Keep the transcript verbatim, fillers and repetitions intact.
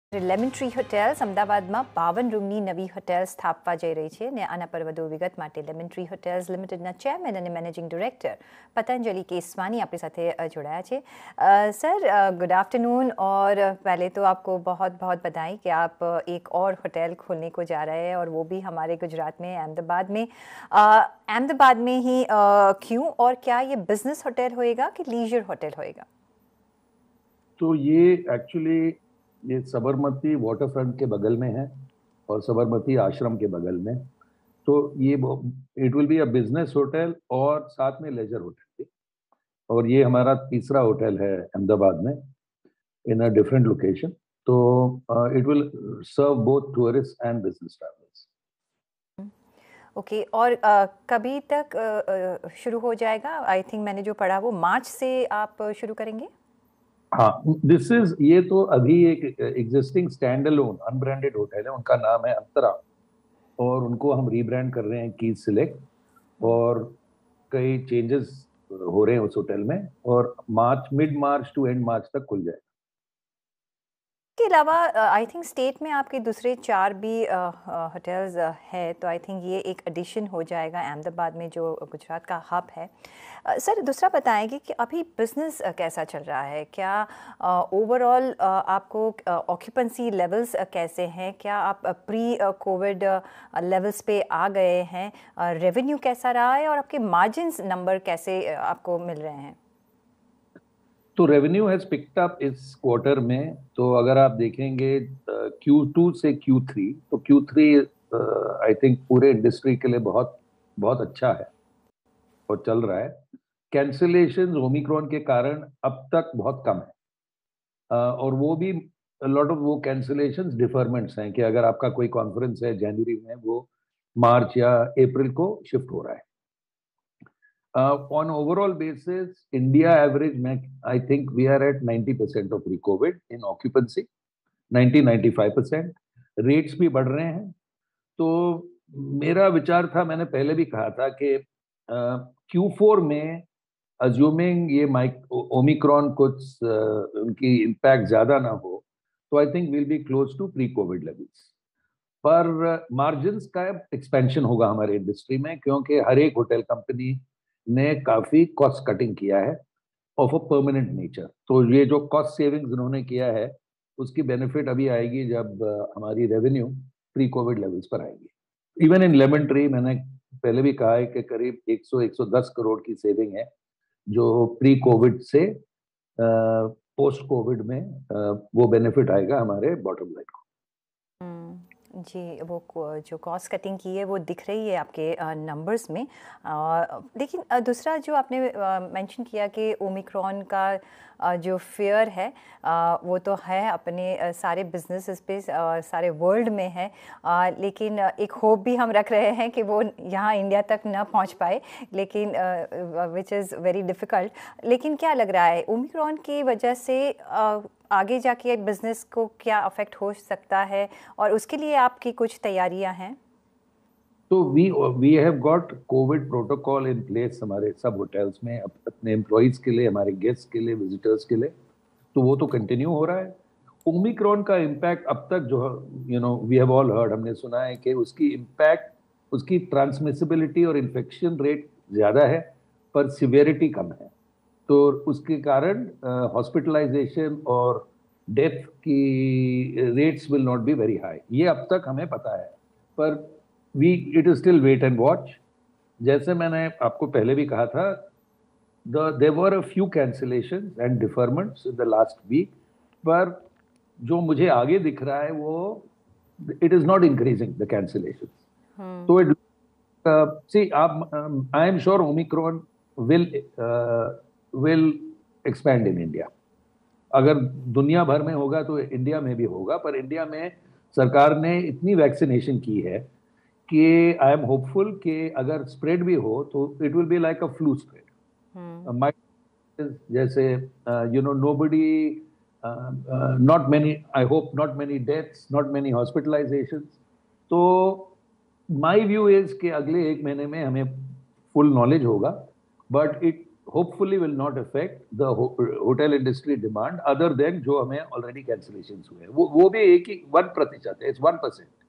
Lemon tree hotels અમદાવાદમાં બાવન રૂમની નવી હોટેલ સ્થાપવા જઈ રહી છે ને આના પર વધુ વિગત માટે લેમન ટ્રી હોટેલ્સ લિમિટેડના ચેરમેન અને મેનેજિંગ ડિરેક્ટર પતંજલિ કેસवानी આપણી સાથે જોડાયા છે। सर गुड आफ्टरनून और पहले तो आपको बहुत बहुत बधाई कि आप एक और होटल खोलने को जा रहे हैं और वो भी हमारे गुजरात में अहमदाबाद में। अहमदाबाद में ही क्यों और क्या ये बिजनेस होटल होएगा कि लीजर होटल होएगा? तो ये एक्चुअली ये साबरमती वाटर फ्रंट के बगल में है और साबरमती आश्रम के बगल में, तो ये it will be a business hotel और साथ में लेजर होटल भी। और ये हमारा तीसरा होटल है अहमदाबाद में इन अ डिफरेंट लोकेशन, तो it will serve both tourist and business travellers. Okay okay, और uh, कभी तक uh, शुरू हो जाएगा? आई थिंक मैंने जो पढ़ा वो मार्च से आप शुरू करेंगे। हाँ, दिस इज ये तो अभी एक existing stand alone unbranded hotel है, उनका नाम है अंतरा और उनको हम रीब्रांड कर रहे हैं कीज सिलेक्ट और कई चेंजेस हो रहे हैं उस होटल में और March mid March to end March तक खुल जाएगा। के अलावा आई थिंक स्टेट में आपके दूसरे चार भी होटल्स uh, uh, है, तो आई थिंक ये एक एडिशन हो जाएगा अहमदाबाद में जो गुजरात का हब है। सर uh, दूसरा बताएंगे कि अभी बिज़नेस uh, कैसा चल रहा है? क्या ओवरऑल uh, uh, आपको ऑक्यूपेंसी uh, लेवल्स uh, कैसे हैं? क्या आप प्री कोविड लेवल्स पे आ गए हैं? रेवेन्यू uh, कैसा रहा है और आपके मार्जिन्स नंबर कैसे uh, आपको मिल रहे हैं? तो रेवेन्यू हैज पिक्ड अप इस क्वार्टर में, तो अगर आप देखेंगे क्यू टू से क्यू थ्री, तो क्यू थ्री आई थिंक पूरे इंडस्ट्री के लिए बहुत बहुत अच्छा है और चल रहा है। कैंसिलेशंस ओमिक्रॉन के कारण अब तक बहुत कम है uh, और वो भी लॉट ऑफ वो कैंसिलेशंस डिफरमेंट्स हैं कि अगर आपका कोई कॉन्फ्रेंस है जनवरी में, वो मार्च या अप्रैल को शिफ्ट हो रहा है। Uh, on overall basis, India average, I think we are at ninety percent of pre-COVID in occupancy, ninety to ninety-five percent. Rates भी बढ़ रहे हैं। तो मेरा विचार था, मैंने पहले भी कहा था कि क्यू फोर में अज्यूमिंग ये माइक ओमिक्रॉन कुछ uh, उनकी इम्पैक्ट ज़्यादा ना हो, तो I think will be close to pre covid levels. पर मार्जिन्स uh, का एक्सपेंशन होगा हमारे इंडस्ट्री में, क्योंकि हर एक होटल कंपनी ने काफी कॉस्ट कटिंग किया है ऑफ अ परमानेंट नेचर। तो ये जो कॉस्ट सेविंग्स उन्होंने किया है उसकी बेनिफिट अभी आएगी जब हमारी रेवेन्यू प्री कोविड लेवल्स पर आएगी। इवन इन लेमन ट्री मैंने पहले भी कहा है कि करीब सौ से एक सौ दस करोड़ की सेविंग है जो प्री कोविड से पोस्ट कोविड में आ, वो बेनिफिट आएगा हमारे बॉटम लाइन को। जी, वो जो कॉस्ट कटिंग की है वो दिख रही है आपके नंबर्स में। लेकिन दूसरा जो आपने मेंशन किया कि ओमिक्रॉन का जो फेयर है वो तो है अपने सारे बिजनेसेस पे, सारे वर्ल्ड में है, लेकिन एक होप भी हम रख रहे हैं कि वो यहाँ इंडिया तक ना पहुँच पाए, लेकिन विच इज़ वेरी डिफ़िकल्ट। लेकिन क्या लग रहा है ओमिक्रॉन की वजह से आगे जाके बिजनेस को क्या अफेक्ट हो सकता है और उसके लिए आपकी कुछ तैयारियां हैं? तो we we have got covid protocol in place हमारे सब होटल्स में, अपने एम्प्लॉइज के लिए, हमारे गेस्ट के लिए, विजिटर्स के लिए, तो वो तो कंटिन्यू हो रहा है। ओमिक्रॉन का इम्पैक्ट अब तक जो you know we have all heard, हमने सुना है कि उसकी इम्पैक्ट, उसकी ट्रांसमिसिबिलिटी और इन्फेक्शन रेट ज़्यादा है पर सिवियरिटी कम है, तो उसके कारण हॉस्पिटलाइजेशन और डेथ की rates will not be very high. ये अब तक हमें पता है, पर we it is still wait and watch. जैसे मैंने आपको पहले भी कहा था, there were a few cancellations and deferments in the last week, पर जो मुझे आगे दिख रहा है वो it is not increasing the cancellations. तो इट सी आप I am sure Omicron will will expand in India। अगर दुनिया भर में होगा तो इंडिया में भी होगा, पर इंडिया में सरकार ने इतनी वैक्सीनेशन की है कि आई एम होपफुल कि अगर स्प्रेड भी हो तो it will be like a flu spread. जैसे you know nobody, not many, I hope not many deaths, not many hospitalizations. तो माय व्यू इज कि अगले एक महीने में हमें फुल नॉलेज होगा, but it hopefully will not affect the hotel industry demand other than जो हमें ऑलरेडी कैंसिलेशन हुए हैं, वो वो भी एक ही वन प्रतिशत है, इट्स वन परसेंट।